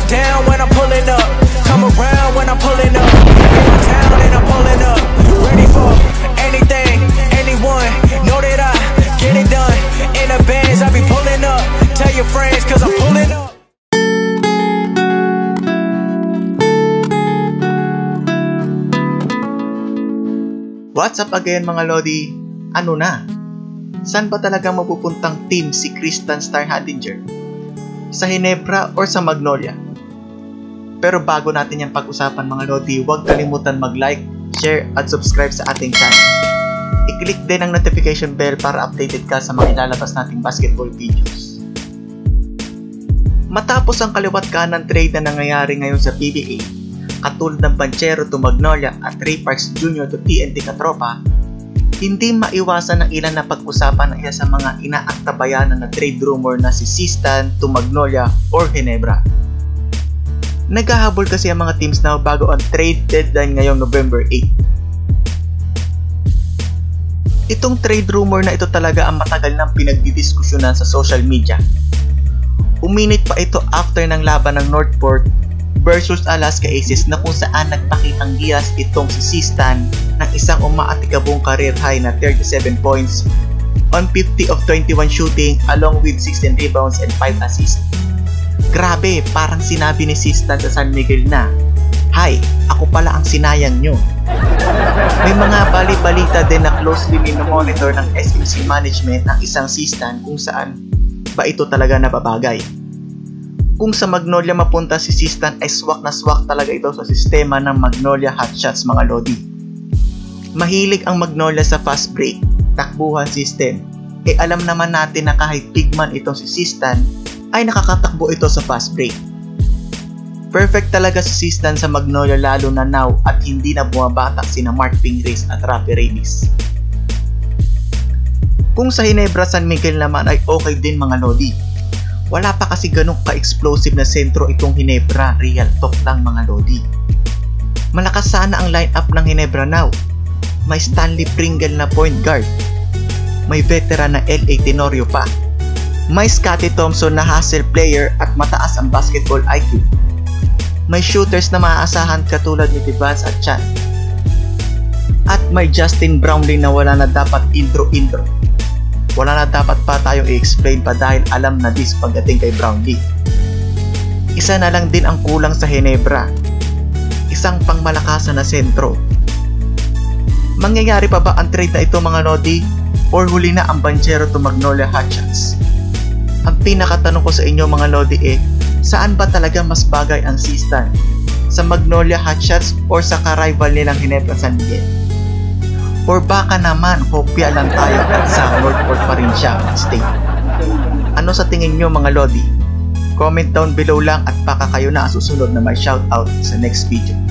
down when I'm pulling up. Come around when I'm pulling up. In my town and I'm pulling up. Ready for anything, anyone. Know that I get it done. In the bands, I be pulling up. Tell your friends, cause I'm pulling up. What's up again mga Lodi? Ano na? Saan ba talaga mapupuntang team si Christian Standhardinger? Sa Ginebra or sa Magnolia? Pero bago natin yan pag-usapan mga Lodi, huwag kalimutan mag-like, share at subscribe sa ating channel. I-click din ang notification bell para updated ka sa mga ilalabas nating basketball videos. Matapos ang kaliwat kanan trade na nangyayari ngayon sa PBA, katulad ng Banchero to Magnolia at Ray Parks Jr. to TNT Katropa, hindi maiwasan ng ilan na pag-usapan ng isa sa mga inaantabayanan na trade rumor na si Stan to Magnolia or Ginebra. Naghahabol kasi ang mga teams now bago ang trade deadline ngayong November 8. Itong trade rumor na ito talaga ang matagal nang pinagdidiskusyonan sa social media. Uminit pa ito after ng laban ng NorthPort versus Alaska Aces na kung saan nagpakitang gilas itong si Stan ng isang umaatikabong career high na 37 points on 50 of 21 shooting along with 16 rebounds and 5 assists. Grabe, parang sinabi ni Stan sa San Miguel na, "Hi, ako pala ang sinayang nyo." May mga bali-balita din na closely minomonitor ng SMC management ng isang Stan kung saan ba ito talaga nababagay. Kung sa Magnolia mapunta si Stan ay swak na swak talaga ito sa sistema ng Magnolia Hotshots mga Lodi. Mahilig ang Magnolia sa fast break, takbuhan system. Alam naman natin na kahit big man itong si Stan ay nakakatakbo ito sa fast break. Perfect talaga si Stan sa Magnolia lalo na now at hindi na bumabatak sina Mark Pingris at Rafi Reyes. Kung sa Ginebra San Miguel naman ay okay din mga Lodi. Wala pa kasi ganong ka-explosive na sentro itong Ginebra, real talk lang mga Lodi. Malakas sana ang lineup ng Ginebra now. May Stanley Pringle na point guard. May veteran na LA Tenorio pa. May Scottie Thompson na hustle player at mataas ang basketball IQ. May shooters na maaasahan katulad ni Devance at Chan. At may Justin Brownlee na wala na dapat intro. Wala na dapat pa tayong i-explain pa dahil alam na this pagdating kay Brownlee. Isa na lang din ang kulang sa Ginebra. Isang pangmalakasan na sentro. Mangyayari pa ba ang trade na ito mga Lodi? Or huli na ang Banchero to Magnolia Hotshots? Ang pinakatanong ko sa inyo mga Lodi saan ba talaga mas bagay ang Stan? Sa Magnolia Hotshots or sa ka-rival nilang Ginebra San Miguel? Or baka naman, kopya lang tayo at sa NorthPort pa rin siya state. Ano sa tingin nyo mga Lodi? Comment down below lang at baka kayo na susunod na may shoutout sa next video.